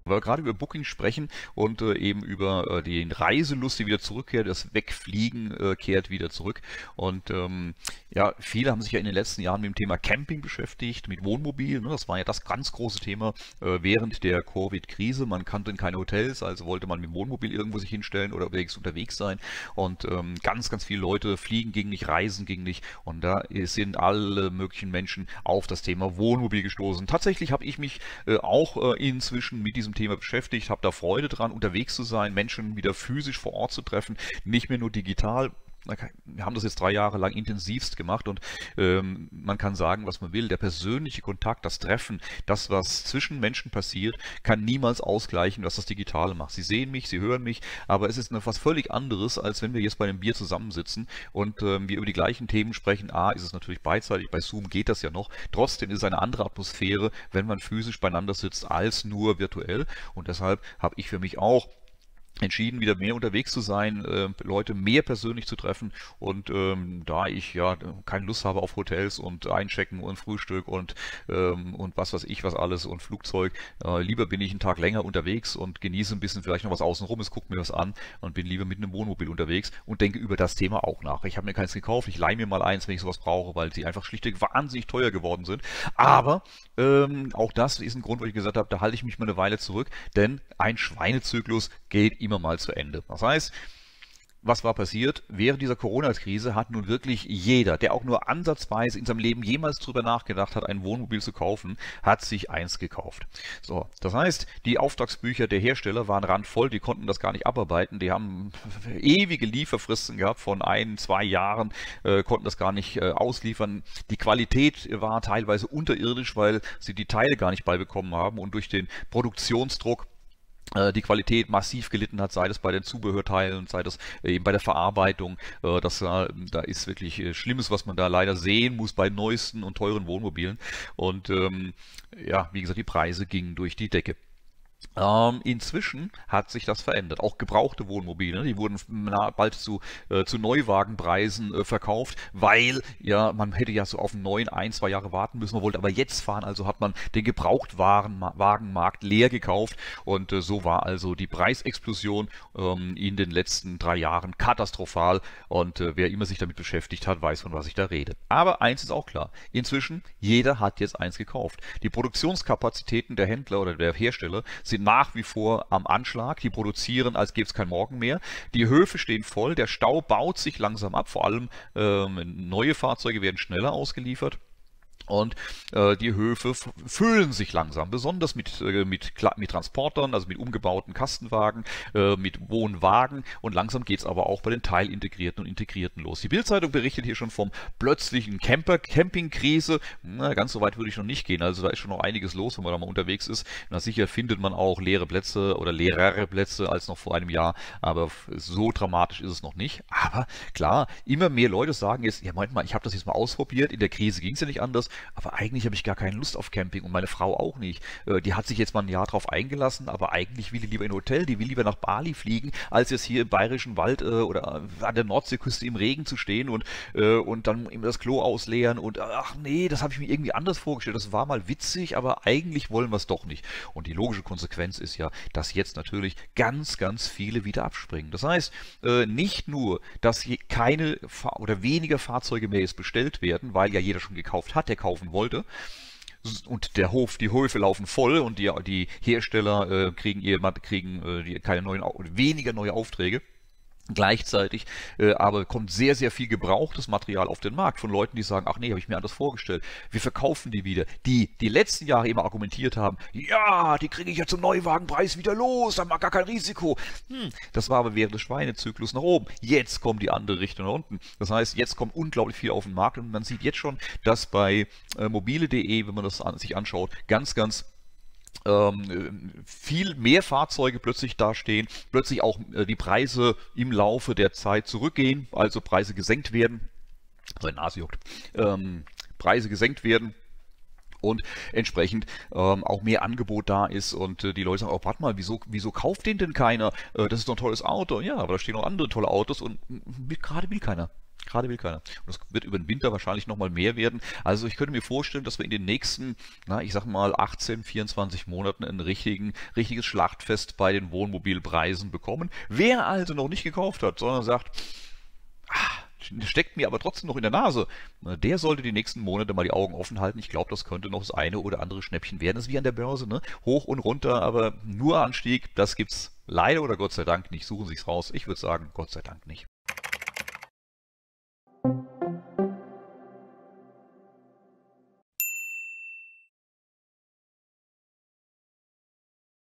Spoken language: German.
Weil wir gerade über Booking sprechen und eben über den Reiselust, die wieder zurückkehrt, das Wegfliegen kehrt wieder zurück. Und ja, viele haben sich ja in den letzten Jahren mit dem Thema Camping beschäftigt, mit Wohnmobil. Ne? Das war ja das ganz große Thema während der Covid-Krise. Man kannte keine Hotels, also wollte man mit dem Wohnmobil irgendwo sich hinstellen oder unterwegs sein. Und ganz, ganz viele Leute fliegen ging nicht, reisen ging nicht. Und da sind alle möglichen Menschen auf das Thema Wohnmobil gestoßen. Tatsächlich habe ich mich auch inzwischen mit diesem Thema beschäftigt, habe da Freude dran, unterwegs zu sein, Menschen wieder physisch vor Ort zu treffen, nicht mehr nur digital. Wir haben das jetzt 3 Jahre lang intensivst gemacht und man kann sagen, was man will. Der persönliche Kontakt, das Treffen, das, was zwischen Menschen passiert, kann niemals ausgleichen, was das Digitale macht. Sie sehen mich, sie hören mich, aber es ist etwas völlig anderes, als wenn wir jetzt bei einem Bier zusammensitzen und wir über die gleichen Themen sprechen. Ist es natürlich beidseitig, bei Zoom geht das ja noch. Trotzdem ist es eine andere Atmosphäre, wenn man physisch beieinander sitzt, als nur virtuell. Und deshalb habe ich für mich auch entschieden, wieder mehr unterwegs zu sein, Leute mehr persönlich zu treffen und da ich ja keine Lust habe auf Hotels und Einchecken und Frühstück und was weiß ich was alles und Flugzeug, lieber bin ich einen Tag länger unterwegs und genieße ein bisschen vielleicht noch was außenrum, es guckt mir was an und bin lieber mit einem Wohnmobil unterwegs und denke über das Thema auch nach. Ich habe mir keins gekauft, ich leihe mir mal eins, wenn ich sowas brauche, weil sie einfach schlichtweg wahnsinnig teuer geworden sind, aber auch das ist ein Grund, wo ich gesagt habe, da halte ich mich mal eine Weile zurück, denn ein Schweinezyklus geht immer mal zu Ende. Das heißt, was war passiert? Während dieser Corona-Krise hat nun wirklich jeder, der auch nur ansatzweise in seinem Leben jemals drüber nachgedacht hat, ein Wohnmobil zu kaufen, hat sich eins gekauft. So, das heißt, die Auftragsbücher der Hersteller waren randvoll, die konnten das gar nicht abarbeiten, die haben ewige Lieferfristen gehabt von 1, 2 Jahren, konnten das gar nicht ausliefern. Die Qualität war teilweise unterirdisch, weil sie die Teile gar nicht beibekommen haben und durch den Produktionsdruck die Qualität massiv gelitten hat, sei es bei den Zubehörteilen, sei das eben bei der Verarbeitung. Da ist wirklich Schlimmes, was man da leider sehen muss bei neuesten und teuren Wohnmobilen. Und ja, wie gesagt, die Preise gingen durch die Decke. Inzwischen hat sich das verändert. Auch gebrauchte Wohnmobile, die wurden bald zu Neuwagenpreisen verkauft, weil ja man hätte ja so auf einen neuen 1, 2 Jahre warten müssen. Man wollte aber jetzt fahren, also hat man den Gebrauchtwagenmarkt leer gekauft und so war also die Preisexplosion in den letzten 3 Jahren katastrophal und wer immer sich damit beschäftigt hat, weiß, von was ich da rede. Aber eins ist auch klar, inzwischen, jeder hat jetzt eins gekauft. Die Produktionskapazitäten der Händler oder der Hersteller sind nach wie vor am Anschlag. Die produzieren, als gäbe es kein Morgen mehr. Die Höfe stehen voll. Der Stau baut sich langsam ab. Vor allem neue Fahrzeuge werden schneller ausgeliefert. Und die Höfe füllen sich langsam, besonders mit Transportern, also mit umgebauten Kastenwagen, mit Wohnwagen und langsam geht es aber auch bei den Teilintegrierten und Integrierten los. Die Bild-Zeitung berichtet hier schon vom plötzlichen Campingkrise. Na, ganz so weit würde ich noch nicht gehen, also da ist schon noch einiges los, wenn man da mal unterwegs ist. Na sicher findet man auch leere Plätze oder leerere Plätze als noch vor einem Jahr, aber so dramatisch ist es noch nicht. Aber klar, immer mehr Leute sagen jetzt, ja Moment mal, ich habe das jetzt mal ausprobiert, in der Krise ging es ja nicht anders, aber eigentlich habe ich gar keine Lust auf Camping und meine Frau auch nicht. Die hat sich jetzt mal ein Jahr drauf eingelassen, aber eigentlich will die lieber in ein Hotel, die will lieber nach Bali fliegen, als jetzt hier im Bayerischen Wald oder an der Nordseeküste im Regen zu stehen und dann immer das Klo ausleeren und ach nee, das habe ich mir irgendwie anders vorgestellt. Das war mal witzig, aber eigentlich wollen wir es doch nicht. Und die logische Konsequenz ist ja, dass jetzt natürlich ganz, ganz viele wieder abspringen. Das heißt, nicht nur, dass hier keine oder weniger Fahrzeuge mehr jetzt bestellt werden, weil ja jeder schon gekauft hat, der kaufen wollte. Und die Höfe laufen voll und die Hersteller kriegen keine weniger neue Aufträge. Gleichzeitig aber kommt sehr, sehr viel gebrauchtes Material auf den Markt von Leuten, die sagen, ach nee, habe ich mir anders vorgestellt. Wir verkaufen die wieder. Die letzten Jahre immer argumentiert haben, ja, die kriege ich ja zum Neuwagenpreis wieder los, da mag gar kein Risiko. Das war aber während des Schweinezyklus nach oben. Jetzt kommt die andere Richtung nach unten. Das heißt, jetzt kommt unglaublich viel auf den Markt und man sieht jetzt schon, dass bei mobile.de, wenn man das sich anschaut, ganz, ganz viel mehr Fahrzeuge plötzlich dastehen, plötzlich auch die Preise im Laufe der Zeit zurückgehen, also Preise gesenkt werden, meine Nase juckt, Preise gesenkt werden und entsprechend auch mehr Angebot da ist und die Leute sagen, oh, warte mal, wieso kauft den denn keiner? Das ist doch ein tolles Auto. Ja, aber da stehen noch andere tolle Autos und gerade will keiner. Gerade will keiner. Und das wird über den Winter wahrscheinlich nochmal mehr werden. Also ich könnte mir vorstellen, dass wir in den nächsten, na, ich sag mal 18, 24 Monaten ein richtiges Schlachtfest bei den Wohnmobilpreisen bekommen. Wer also noch nicht gekauft hat, sondern sagt, steckt mir aber trotzdem noch in der Nase, der sollte die nächsten Monate mal die Augen offen halten. Ich glaube, das könnte noch das eine oder andere Schnäppchen werden. Das ist wie an der Börse, ne? Hoch und runter, aber nur Anstieg, das gibt's leider oder Gott sei Dank nicht. Suchen Sie sich's raus. Ich würde sagen, Gott sei Dank nicht.